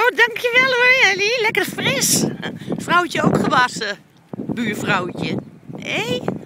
dankjewel hoor Ellie. Lekker fris. Vrouwtje ook gewassen. Buurvrouwtje. Hé?